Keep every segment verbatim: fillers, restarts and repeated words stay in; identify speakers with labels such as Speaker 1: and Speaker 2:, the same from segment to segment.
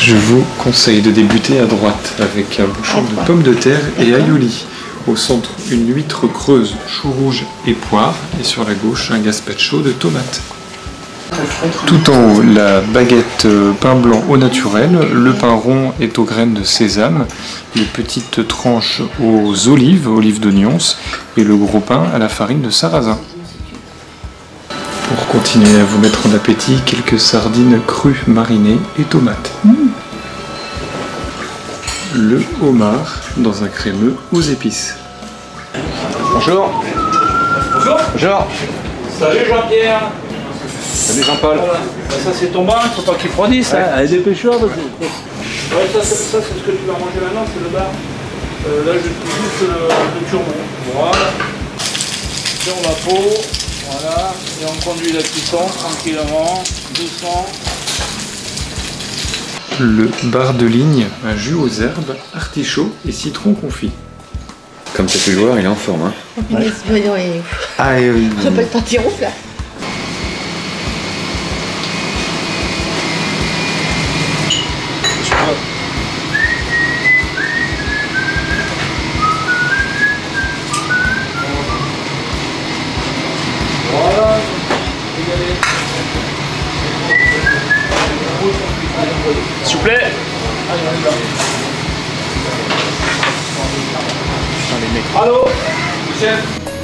Speaker 1: Je vous conseille de débuter à droite avec un bouchon de pommes de terre et aioli. Au centre, une huître creuse, chou rouge et poire. Et sur la gauche, un gazpacho de tomates. Tout en haut, la baguette pain blanc au naturel. Le pain rond est aux graines de sésame. Les petites tranches aux olives, olives d'oignons. Et le gros pain à la farine de sarrasin. Pour continuer à vous mettre en appétit, quelques sardines crues marinées et tomates. Mmh. Le homard dans un crémeux aux épices.
Speaker 2: Bonjour.
Speaker 3: Bonjour.
Speaker 2: Bonjour.
Speaker 3: Salut Jean-Pierre.
Speaker 2: Salut Jean-Paul.
Speaker 3: Voilà. Ça c'est ton bain, il ne faut pas qu'il froidisse. Ouais. Hein. Allez, dépêche-toi. Parce que... ouais, ça c'est ce que tu vas manger maintenant, c'est le bar. Euh, là je fais juste le, le turbo. Voilà. Sur la peau. Voilà. Et on conduit la cuisson tranquillement, doucement.
Speaker 1: Le bar de ligne, un jus aux herbes, artichaut et citron confit.
Speaker 2: Comme tu as pu le voir, il est en forme. Hein.
Speaker 4: Ouais. Ouais.
Speaker 2: Ah, et oui.
Speaker 4: On peut pas partir au plat.
Speaker 3: Voilà. S'il vous plaît. Allô, chef.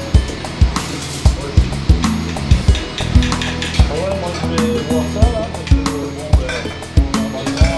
Speaker 3: Ah ouais, moi je vais voir ça là, parce que bon, ben, normalement,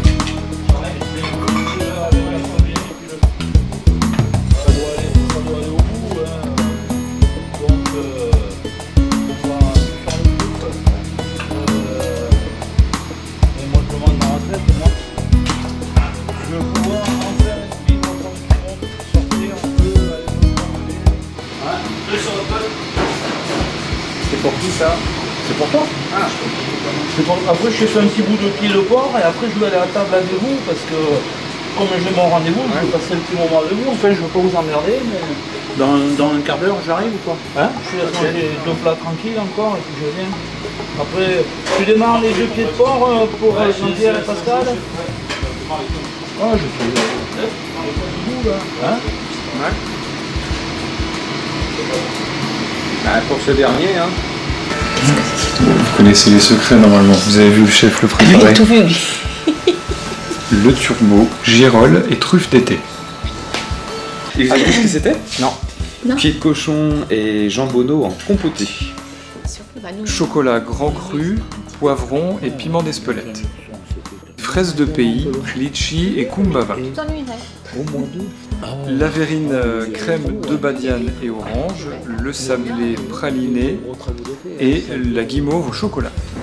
Speaker 3: euh, la famille, et puis le... ça doit aller, ça doit aller au bout, hein. Donc, euh, on va faire le truc. Euh, et moi je demande ma retraite, moi. Je vais pouvoir en faire vivre en tant que monde, sortir un peu, aller me manger. Hein? Deux sur le poste. C'est pour qui ça? C'est pour toi? Ah, je pour... Après je fais un petit bout de pied de porc et après je vais aller à la table avec vous parce que comme j'ai mon rendez-vous, ouais. Je vais passer un petit moment avec vous. Enfin je ne veux pas vous emmerder mais dans, dans un quart d'heure j'arrive ou quoi? Hein? Je laisse manger deux plats tranquilles encore et puis je viens. Après tu démarres les deux pieds de porc pour ouais, Jean-Pierre et Pascal. Ah, je fais le là. Hein? Ouais.
Speaker 2: Bah, pour ce dernier, hein.
Speaker 1: Vous connaissez les secrets normalement, vous avez vu le chef le préparer.
Speaker 4: Il a tout vu, lui.
Speaker 1: Le turbo, girolles et truffes d'été.
Speaker 2: Et vous avez vu ce que c'était? Non.
Speaker 4: Non.
Speaker 2: Pied de cochon et jambonneau en compoté.
Speaker 1: Chocolat grand cru, poivron et piment d'Espelette. Fraises de pays, litchi et kumbaba. La verrine crème de badiane et orange, le sablé praliné et la guimauve au chocolat.